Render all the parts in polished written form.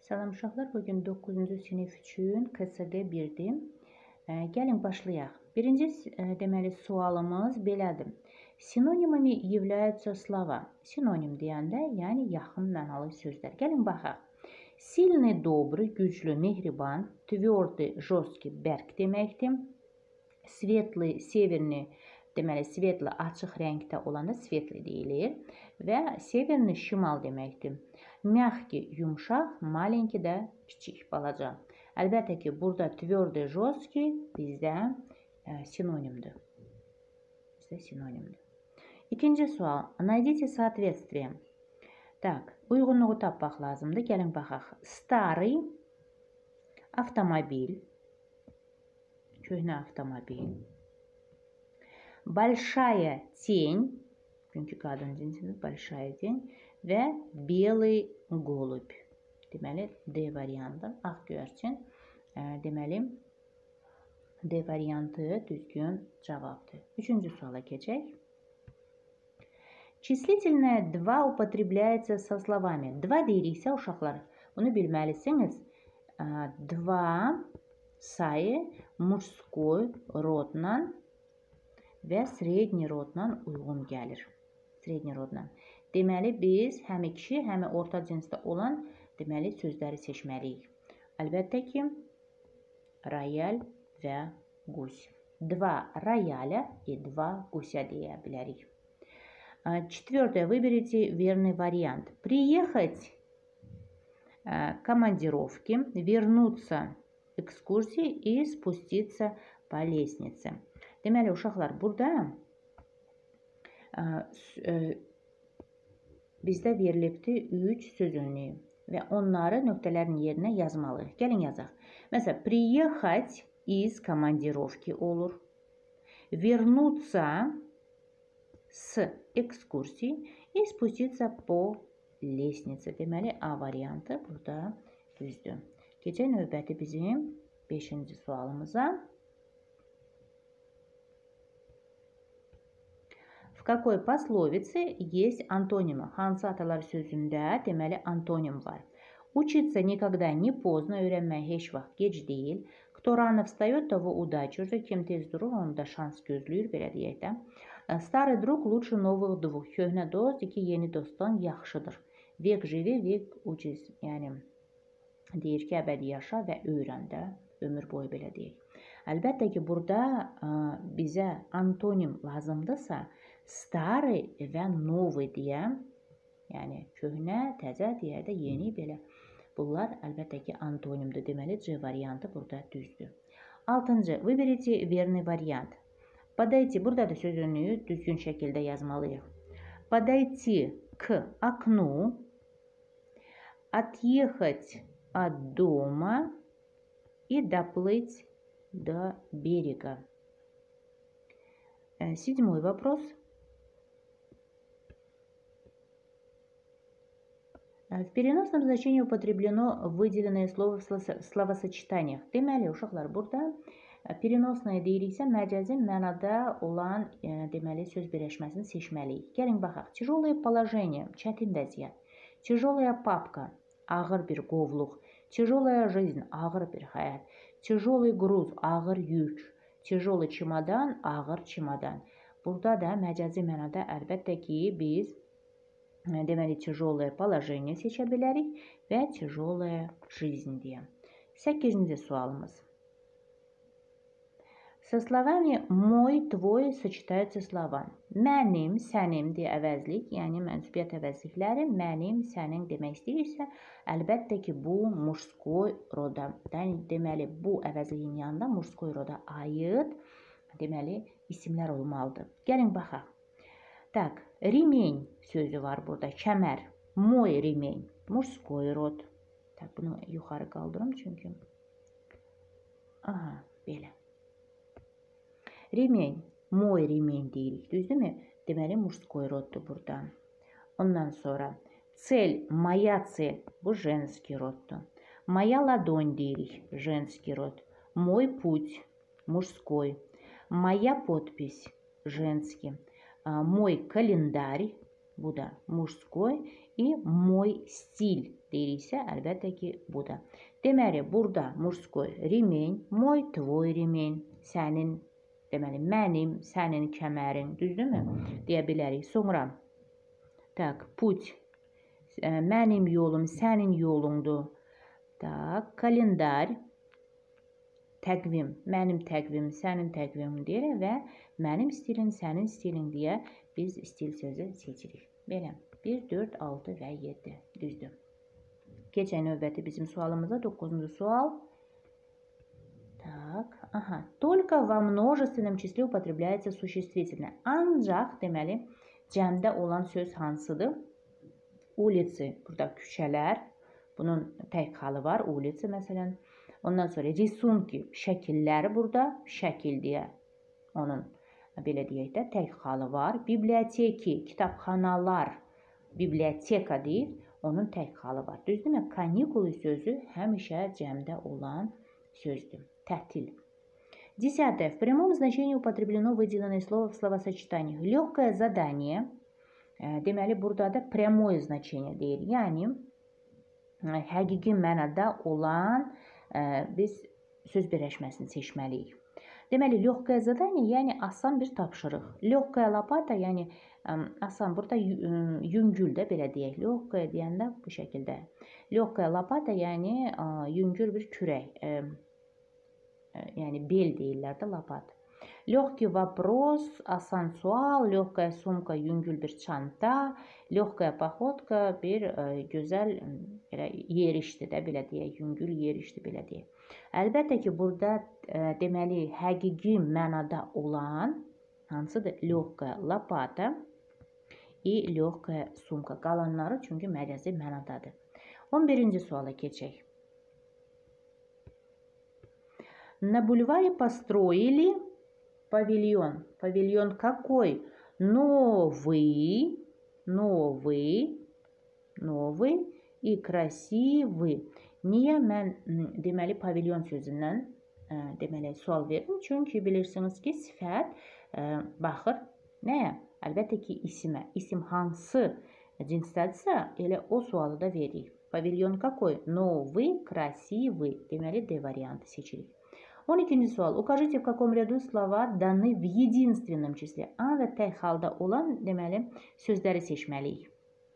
Salam uşaqlar, bugün 9-cu sinif üçün KSQ 1-dir. Gəlin başlayaq. Birinci deməli sualımız belədir. Sinoнимами являются слова. Sinonim deyəndə, yəni yaxın mənalı sözlər. Gəlin baxaq. Сильный, добрый, güclü, mehriban, твердый, жесткий, bərk deməkdir. Светлый, северный, deməli svetli açıq rəngdə olanda svetli deyilir və severni şimal deməkdir. Mягкий, yumşaq, маленький də kiçik, balaca. Əlbəttə ki, burada tвердый, жесткий bizdə sinonimdir. İkinci sual. Найдите соответствие. Так, uyğunluğu tapmaq lazımdır. Gəlin baxaq. Старый avtomobil, köhnə avtomobil. Большая тень, çünki qadın cinsidir, большая tень və белый голубь. Deməli, D variantı, ağ göyərçin. Deməli, D variantı düzgün cavabdır. Üçüncü suala keçək. Числительное 2 употребляется со словами. 2 deyiriksə, uşaqlar, bunu bilməlisiniz. 2 sayı мужской родla və sredni rodla uyğun gəlir. Sredni rodla. Deməli, biz həm kişi, həm orta cinsdə olan deməli sözləri seçməliyik. Əlbəttə ki, royal və гусь. 2 рояля и 2 гуся deyə bilərik. Четвертое. Выберите верный вариант. Приехать командировки, вернуться экскурсии и спуститься по лестнице. Deməli, uşaqlar, burada bizdə verilibdir 3 sözünlüyü və onları nöqtələrin yerinə yazmalıyıq. Gəlin yazaq. Məsələn, приехать из командировки olur. Вернуться с экскурсии и спуститься по лестнице. Deməli, A variantı burada düzdür. Keçək növbəti bizim 5-ci sualımıza. В какой пословице есть антонимы? Hansı atalar sözündə deməli antonim var? Учиться никогда не поздно, öyrənmək heç vaxt gec deyil. Кто рано встает, того удача ждет. Kim tez durur, onu da şans gözləyir, belə deyək də. Старый друг лучше новых двух. Köhnə dost iki yeni dostdan yaxşıdır. Vek живи, vek uciz. Yəni deyir ki, əbədi yaşa və öyrən də, ömür boyu belə deyək. Əlbəttə ki, burada bizə antonim lazımdırsa, старый və новый deyə, yəni köhnə, təzə deyə də yeni belə. Bunlar əlbəttə ki, antonimdir. Deməli, C variantı burada düzdür. 6-cı. Выберите верный вариант. Подойти. Burada da sözünlüyü düzgün şəkildə yazmalıyıq. Подойти к окну. Отъехать от дома и доплыть до берега. 7-й вопрос. В переносном значении употреблено выделенное слово в словосочетаниях. Deməli, uşaqlar, burada переносное deyiriksə, məcazi mənada olan deməli söz birləşməsini seçməliyik. Gəlin baxaq. Тяжелое положение, çətin vəziyyət. Тяжелая папка, ağır bir qovluq. Тяжелая жизнь, ağır bir həyat. Тяжелый груз, ağır yük. Тяжелый чемодан, ağır çimadan. Burada da məcazi mənada əlbəttə ki, biz deməli, тяжелое положение seçə bilərik və тяжелая жизнь deyə. 8-ci sualımız. Со словами мой, твой сочетаются слова. Mənim, sənim deyə əvəzlik, yəni mənsubiyyət əvəzlikləri mənim, sənin demək istəyirsə, əlbəttə ki, bu mужской roda. Deməli, bu əvəzliyin yanında mужской roda aid deməli, isimlər olmalıdır. Gəlin baxaq. Так, ремень sözü var burada. Kəmər. Мой ремень. Mужской rod. Так, bunu yuxarı qaldırım çünki. Aha, belə. Ремень. Мой ремень deyirik. Düzdürmü? Deməli, mужской roddur burada. Ondan sonra цель, моя цель. Bu женский roddur. Моя ладонь deyirik. Женский rod. Мой путь. Мужской. Моя подпись. Женский. Мой календарь, bu da mужской Moy stil deyiriksə, əlbəttə ki, bu da. Deməli, burada murskoy ремень, moy tvoy ремень, sənin, deməli, mənim, sənin kəmərin, düzdürmü? Deyə bilərik. Sonra, tak, pуть, mənim yolum, sənin yolundur. Tak, kalendar, təqvim, mənim təqvim, sənin təqvim deyirək və mənim stilin, sənin stilin deyə biz stil sözü seçirik. Belə, 1, 4, 6 və 7. Düzdür. Keçək növbəti bizim sualımıza. 9-cu sual. Так, ага. Только во множественном числе употребляется существительное. Ancaq, deməli, cəmdə olan söz hansıdır? Ulici, burada küçələr. Bunun tək halı var. Ulici, məsələn. Ondan sonra risunki, şəkilləri burada. Şəkil deyə onun, belə deyək də, tək halı var. Biblioteki, kitabxanalar. Biblioteka deyil, onun tək halı var. Düzdürmü? Kanikulu sözü həmişə cəmdə olan sözdür. Tətil. 10. В прямом значении употреблено выделенное слово в словосочетании. Легкое задание. Deməli, burada da прямое значение deyil. Yəni, həqiqi mənada olan biz söz birləşməsini seçməliyik. Deməli, легкое задание, yəni asan bir tapşırıq. Легкая лопата, yəni asan, burada yüngül də belə deyək. Легкая deyəndə bu şəkildə. Легкая лопата, yəni yüngül bir kürək. Yəni bel deyirlər də lopat. Легкий вопрос, asan sual, легкая sumka, yüngül bir çanta, легкая походка, bir gözəl yerişdir də belə deyək. Yüngül yerişdir belə deyək. Əlbəttə ki, burada deməli, həqiqi mənada olan hansıdır? Легкая лопата легкая sumka. Qalanları çünki məcazi mənadadır. 11-ci suala keçək. На бульваре построили павильон. Павильон какой? Новый и красивый. Niyə mən deməli pavilyon sözündən deməli sual verdim? Çünki bilirsiniz ki, sifət baxır nəyə? Əlbəttə ki, isimə. İsim hansı cinsdədirsə, elə o sualı da veririk. Pavilyon какой? Новый, красивый. Deməli, D variantı seçirik. 12-ci sual. Укажите, в каком ряду слова даны в единственном числе. A və tək halda olan, deməli, sözləri seçməliyik.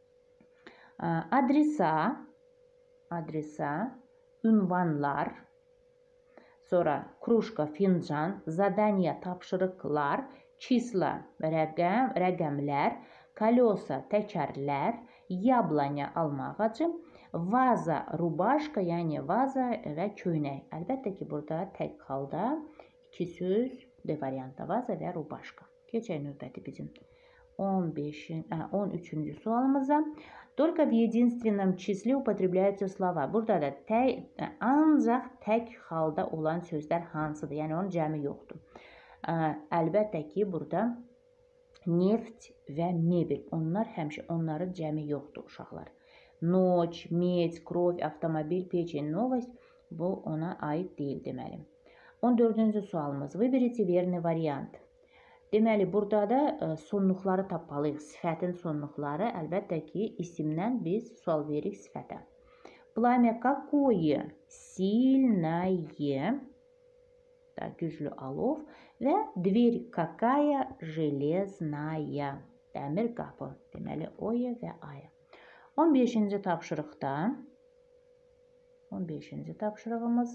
Adresa, ünvanlar, sonra krужка, fincan, zadaniya, tapşırıqlar, çisla, rəqəmlər, kolesa, təkərlər, yablanya, alma ağacı, vaza, rubaşka, yəni vaza və köynək. Əlbəttə ki, burada tək halda iki söz D variantda, vaza və rubaşka. Keçək növbəti bizim 13-cü sualımıza. Только в единственном числе употребляются слова. Burada da ancaq tək halda olan sözlər hansıdır? Yəni, onun cəmi yoxdur. Əlbəttə ki, burada neft və mebel. Onlar həmişə, onların cəmi yoxdur, uşaqlar. Nочь, медь, кровь, avtomobil, печень, новость. Bu ona aid deyil deməli. 14-cü sualımız. Выберите верный вариант. Deməli, burada da sonluqları tapmalıyıq. Sifətin sonluqları, əlbəttə ki, isimdən biz sual veririk sifətə. Plamя какое? Сильное. Güclü alov. Və dверь какая? Железная. Dəmir qapı. Deməli, O'ya və A'ya. 15-ci tapşırıqda 15-ci tapşırığımız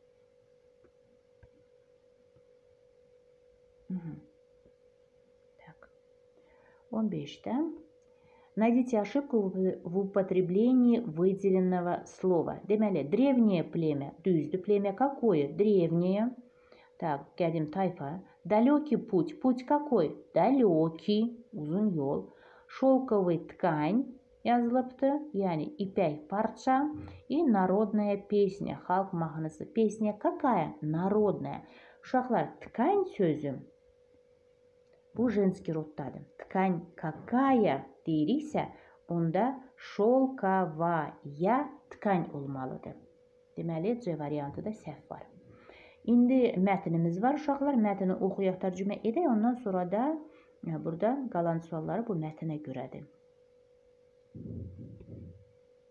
15-də найдите ошибку в употреблении выделенного слова. Deməli, древнее племя, düzdür. Племя какое? Древнее. Так, qədim tayfa. Далекий путь. Путь какой? Далекий. Uzun yol. Шелковый ткань yazılıbdır. Yəni, ipək parça. И народная песня. Xalq mahnısı. Песня какая? Народная. Uşaqlar, ткань sözü bu женский roddadır. Ткань какая deyiriksə, onda şolkavaya ткань olmalıdır. Deməli, C variantı da səhv var. İndi mətnimiz var, uşaqlar. Mətni oxuyaq, tərcümə edək. Ondan sonra da burada qalan sualları bu mətnə görədir.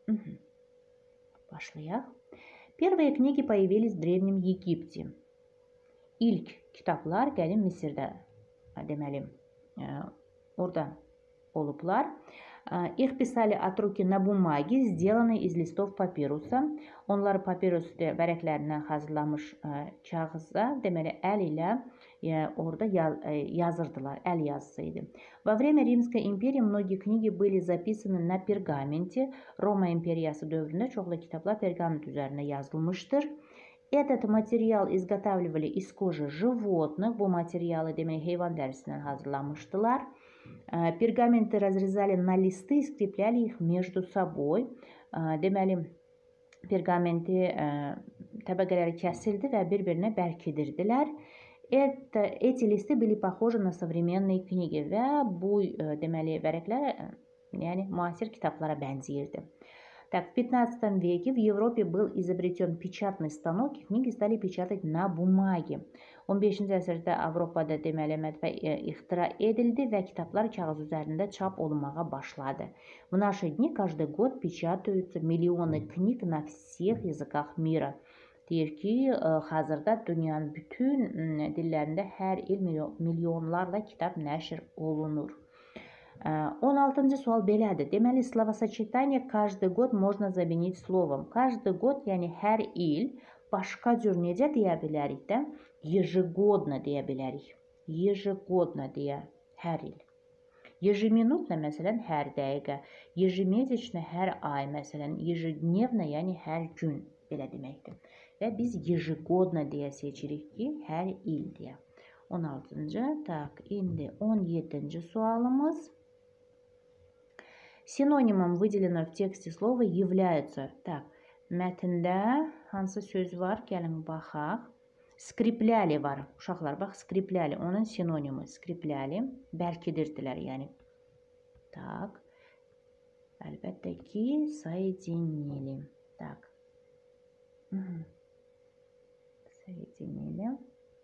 Başlayaq. Первые книги появились в Древнем Египте. İlk kitaplar Qədim Misirdə, deməli, orada olublar. Их писали от руки на бумаге, сделанной из listov papirusa. Onları papirus vərəqlərindən hazırlanmış kağıza, deməli, əl ilə orada yazırdılar, əl yazısı idi. Во время Римской империи многие книги были записаны на пергаменте. Roma imperiyası dövründə çoxlu kitablar pergament üzərində yazılmışdır. Этот материал изготавливали из кожи животных. Bu materialı deməli heyvan dərisindən hazırlamışdılar. Пергаменты разрезали на листы и скрепляли их между собой. Deməli, pergamenti təbəqələri kəsildi və bir-birinə bərkidirdilər. Эти листы были похожи на современные книги və bu deməli vərəqlər yəni müasir kitablara bənzəyirdi. Так, в 15 веке в Европе был изобретен печатный станок, и книги стали печатать на бумаге. 15-ci əsrdə Avropada deməli mətbə ixtira edildi və kitablar kağız üzərində çap olunmağa başladı. В наши дни каждый год печатаются миллионы книг на всех языках мира. Deyir ki, hazırda dünyanın bütün dillərində hər il milyonlarla kitab nəşr olunur. 16-cı sual belədir. Deməli, словосочетание каждый год можно заменить словом. Каждый год, yəni hər il başqa cür necə deyə bilərik də? Ежегодно deyə bilərik. Ежегодно deyə hər il. Ежеминутно, məsələn, hər dəqiqə. Ежемесячно hər ay, məsələn. Ежедневно, yəni hər gün belə deməkdir. Və biz ежегодно deyə seçirik ki, hər il deyə. 16-cı. Tak, indi 17-ci sualımız. Синонимом выделено в тексте слова являются. Так, mətndə hansı söz var? Gəlin baxaq. Skripляли var. Uşaqlar, bax, skripляли. Onun sinonimi skripляли. Bərkidirdilər, yəni. Tak. Əlbəttə ki, соединили. Так. Соединили.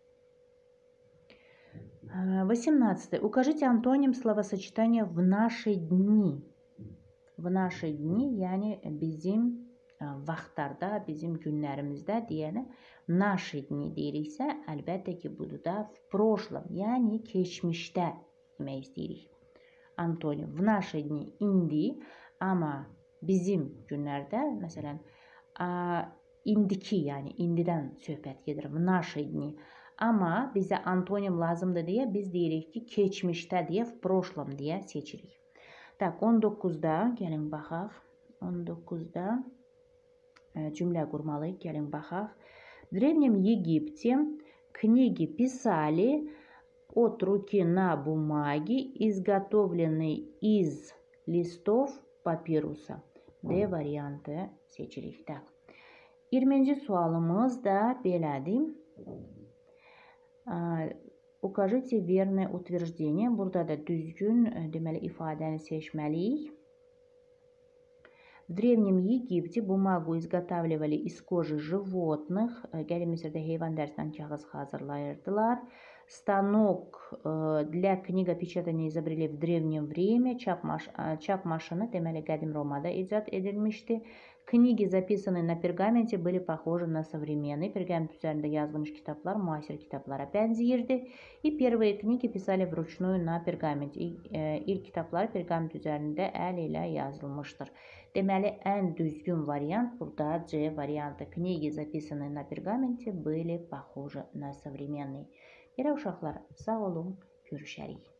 18. Укажите антоним словосочетания в наши дни. В наши dni, yəni bizim vaxtlarda, bizim günlərimizdə deyəni наши dni deyiriksə, əlbəttə ki, budur da в прошлом, yəni keçmişdə demək istəyirik. Antonim. В наши dni indi, amma bizim günlərdə, məsələn, indiki, yəni indidən söhbət gedir. В наши dni. Amma bizə antonim lazımdır deyə biz deyirik ki, keçmişdə deyə, в прошлом deyə seçirik. Так, 19-da, gəlin baxaq. 19-da cümlə qurmalıyıq, gəlin baxaq. В Древнем Египте книги писали от руки на бумаге, изготовленной из listov papirusa. D variantı seçirik. Так. 20-ci sualımız da belədir. Укажите верное утверждение. Burada da düzgün deməli ifadəni seçməliyik. В Древнем Египте бумагу изготавливали из кожи животных. Qədim Misirdə heyvan dərisindən kağız hazırlayırdılar. Станок для книгопечатания изобрели в древнем время. Çap maşını deməli qədim Romada icad edilmişdi. Книги, записанные на пергаменте, были похожи на современные. Пергамент üzərində yazılmış kitablar müasir kitablara bənzəyirdi. И первые книги писали вручную на пергаменте. İlk kitablar pergament üzərində əl ilə yazılmışdır. Deməli, ən düzgün variant burada C variantı. Книги, записанные на пергаменте, были похожи на современные. Belə uşaqlar, sağ olun, görüşərik.